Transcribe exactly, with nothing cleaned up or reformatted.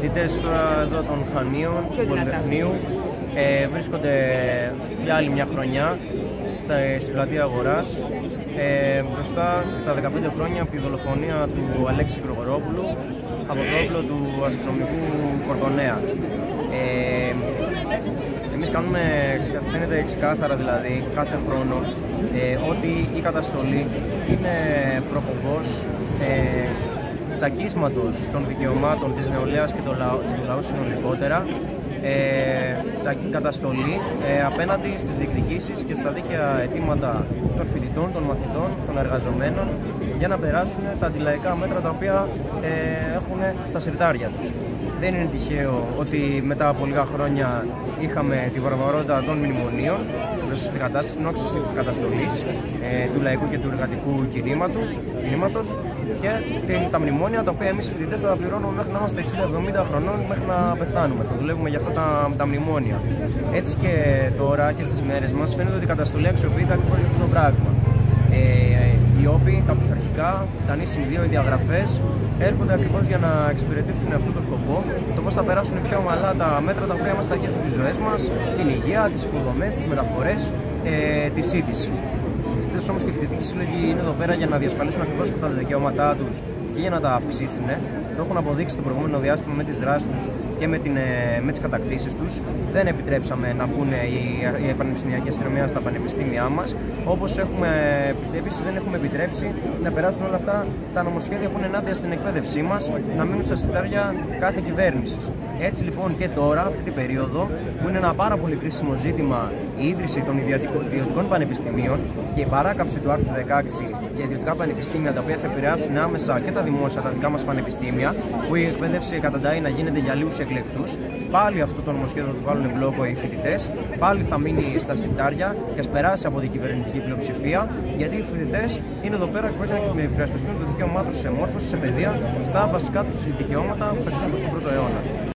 φοιτητές εδώ των Χανίων, του Πολυτεχνείου, ε, βρίσκονται για άλλη μια χρονιά στα, στην πλατεία Αγοράς, ε, μπροστά στα δεκαπέντε χρόνια από τη δολοφονία του Αλέξη Γρηγορόπουλου από το όπλο του αστυνομικού Κορδονέα. Ε, εμείς κάνουμε, φαίνεται ξεκάθαρα δηλαδή, κάθε χρόνο ε, ότι η καταστολή είναι προπομπός ε, τσακίσματος των δικαιωμάτων της νεολαίας και του λαού, του λαού συνολικότερα, ε, καταστολή ε, απέναντι στις διεκδικήσεις και στα δίκαια αιτήματα των φοιτητών, των μαθητών, των εργαζομένων για να περάσουν τα αντιλαϊκά μέτρα τα οποία ε, έχουν στα συρτάρια τους. Δεν είναι τυχαίο ότι μετά από λίγα χρόνια είχαμε τη βαρβαρότητα των μνημονίων προς την κατάσταση, την όξυση της καταστολής ε, του λαϊκού και του εργατικού κινήματος και την, τα μνημόνια τα οποία εμείς οι φοιτητές θα τα πληρώνουμε μέχρι να είμαστε εξήντα εβδομήντα χρονών, μέχρι να πεθάνουμε. Θα δουλεύουμε για αυτά τα, τα μνημόνια. Έτσι και τώρα και στις μέρες μας φαίνεται ότι η καταστολή αξιοποιείται ακριβώς για αυτό το πράγμα. Ε, οι όποιοι, τα πειθαρχικά, τα νήσιν δύο, οι διαγραφές έρχονται ακριβώς για να εξυπηρετήσουν αυτό το σκοπό, το πώς θα περάσουν πιο ομαλά τα μέτρα τα οποία μας τσακίζουν τις ζωές μας, την υγεία, τις υποδομές, τις μεταφορές, ε, τη σύντηση. Οι φοιτητές όμως και οι φοιτητικοί σύλλογοι είναι εδώ πέρα για να διασφαλίσουν ακριβώς τα δικαιώματά τους και για να τα αυξήσουν. Το έχουν αποδείξει το προηγούμενο διάστημα με τις δράσεις τους και με, την, με τις κατακτήσεις τους. Δεν επιτρέψαμε να μπουν η, η πανεπιστημιακή αστυνομία στα πανεπιστήμια μας. Όπως έχουμε, επίσης δεν έχουμε επιτρέψει να περάσουν όλα αυτά τα νομοσχέδια που είναι ενάντια στην εκπαίδευσή μας, να μείνουν στα συρτάρια κάθε κυβέρνησης. Έτσι λοιπόν και τώρα, αυτή την περίοδο, που είναι ένα πάρα πολύ κρίσιμο ζήτημα η ίδρυση των ιδιωτικών πανεπιστημίων και η παράκαμψη του άρθρου δεκαέξι για ιδιωτικά πανεπιστήμια τα οποία θα επηρεάσουν άμεσα και τα δημόσια, τα δικά μας πανεπιστήμια, που η εκπαίδευση καταντάει να γίνεται για λίγους εκλεκτούς, πάλι αυτό το νομοσχέδιο θα το βάλουν μπλόκο οι φοιτητές, πάλι θα μείνει στα συρτάρια και ας περάσει από την κυβερνητική πλειοψηφία, γιατί οι φοιτητές είναι εδώ πέρα ακριβώς για να υπερασπιστούν το δικαίωμά τους σε μόρφωση, σε παιδεία, στα βασικά τους δικαιώματα που αξίζουν στον πρώτο αιώνα.